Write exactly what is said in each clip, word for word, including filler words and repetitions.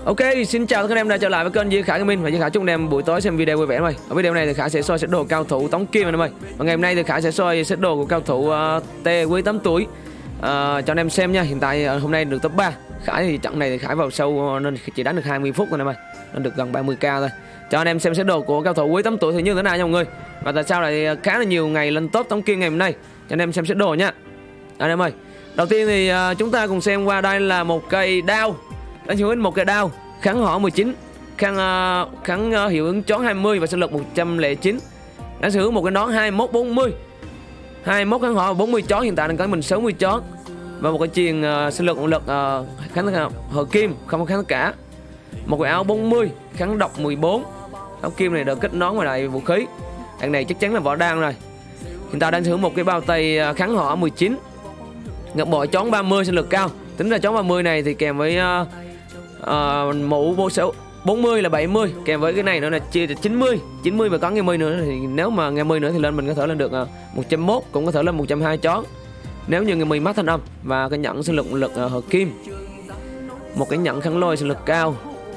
Ok, xin chào tất cả anh em đã trở lại với kênh Duy Khải Gaming và Duy Khải chúc anh em buổi tối xem video vui vẻ thôi. Ở video này thì Khải sẽ soi set đồ cao thủ Tống Kim anh em ơi. Và ngày hôm nay thì Khải sẽ soi set đồ của cao thủ uh, T Quý tám tuổi uh, cho anh em xem nha. Hiện tại uh, hôm nay được top ba. Khải thì trận này thì Khải vào sâu uh, nên chỉ đánh được hai mươi phút thôi anh em ơi. Nên được gần ba mươi k thôi. Cho anh em xem set đồ của cao thủ Quý tám tuổi thì như thế nào nha mọi người. Và tại sao lại khá là nhiều ngày lên top Tống Kim ngày hôm nay. Cho anh em xem set đồ nha. Anh em ơi. Đầu tiên thì uh, chúng ta cùng xem qua đây là một cây đao. Đánh hiệu ứng một cây đao. Kháng hỏa mười chín, kháng, uh, kháng uh, hiệu ứng chón hai mươi và sinh lực một trăm lẻ chín. Đã sử dụng một cái nón hai mươi mốt bốn mươi, hai mươi mốt kháng hỏa và bốn mươi chón, hiện tại đang có mình sáu mươi chón. Và một cái chuyền uh, sinh lực một lực uh, kháng uh, hợp kim không có kháng tất cả. Một cái áo bốn mươi kháng độc mười bốn. Áo kim này được kết nón và lại vũ khí. Đạn này chắc chắn là vỏ đan rồi. Hiện tại đang sử dụng một cái bao tay uh, kháng hỏa mười chín, ngọc bội chón ba mươi sinh lực cao. Tính ra chón ba mươi này thì kèm với uh, Uh, mũ bộ số bốn mươi là bảy mươi, kèm với cái này nữa là chia chín mươi, chín mươi và có nghe mươi nữa thì nếu mà nghe mươi nữa thì lên mình có thể lên được uh, một trăm mốt, cũng có thể lên một trăm hai chón nếu như nghe mười mắt thanh âm. Và cái nhẫn sinh lực lực uh, hợp kim, một cái nhẫn kháng lôi sinh lực cao,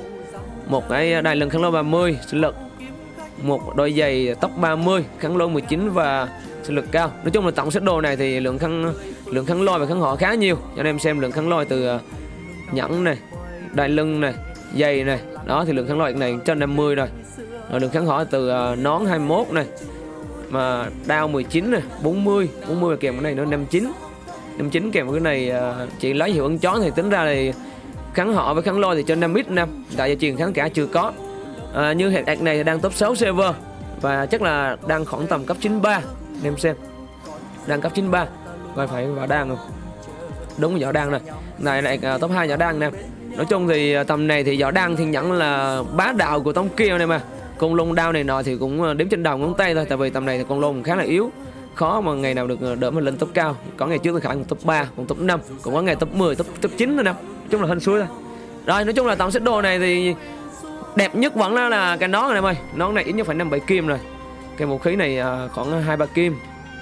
một cái đai lưng kháng lôi ba mươi sinh lực, một đôi giày tóc ba mươi kháng lôi mười chín và sinh lực cao. Nói chung là tổng set đồ này thì lượng kháng lượng kháng lôi và kháng họ khá nhiều. Cho anh em xem lượng kháng lôi từ uh, nhẫn này, đai lưng này, giày này, đó thì lượng kháng lôi này trên năm mươi rồi. Rồi lượng kháng hỏa từ uh, nón hai mươi mốt này, mà đao mười chín này, bốn mươi, bốn mươi kèm cái này nữa năm mươi chín, năm mươi chín kèm cái này uh, chỉ lấy hiệu ứng chón thì tính ra thì kháng họ với kháng lôi thì trên năm ít năm. Tại gia truyền kháng cả chưa có. Uh, như hạt ạc này thì đang top sáu server và chắc là đang khoảng tầm cấp chín mươi ba. Anh em xem, đang cấp chín mươi ba, coi phải vào đan không? Đúng vỏ đan này, này là uh, top hai vỏ đan nè. Nói chung thì tầm này thì võ đăng thì nhận là bá đạo của Tống Kim này mà. Con lông đao này nọ thì cũng đếm trên đầu ngón tay thôi. Tại vì tầm này thì con lông khá là yếu, khó mà ngày nào được đỡ mà lên top cao. Có ngày trước thì khả năng top ba, còn top năm, cũng có ngày top mười, top, top chín nữa nè. Nói chung là hên xui thôi. Rồi nói chung là tổng set đồ này thì đẹp nhất vẫn là, là cái nón này em ơi. Nón này ít nhất phải năm bảy kim rồi. Cái vũ khí này khoảng hai ba kim.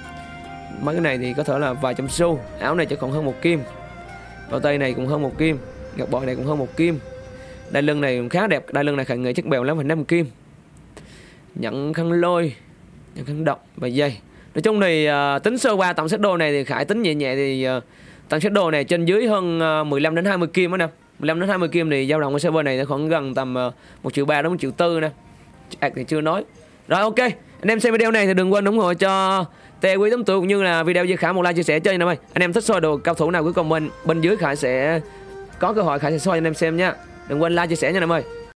Mấy cái này thì có thể là vài trăm xu. Áo này chỉ còn hơn một kim. Bao tay này cũng hơn một kim. Ngọc bội này cũng hơn một kim. Đai lưng này cũng khá đẹp. Đai lưng này khả nghệ chất bèo lắm, phải năm kim. Nhận khăn lôi, nhận khăn độc và dây. Nói chung thì uh, tính sơ qua tổng set đồ này thì Khải tính nhẹ nhẹ thì uh, tổng set đồ này trên dưới hơn uh, mười lăm đến hai mươi kim đó nè. mười lăm đến hai mươi kim thì dao động của server này khoảng gần tầm uh, một triệu ba đến một triệu tư nè. Ảc thì chưa nói. Rồi ok, anh em xem video này thì đừng quên ủng hộ cho T Quý tám tuổi cũng như là video Duy Khải một like chia sẻ chơi anh em ơi. Anh em thích soi đồ cao thủ nào cuối comment bên dưới Khải sẽ có cơ hội Khải sẽ soi cho anh em xem nha. Đừng quên like chia sẻ nha anh em ơi.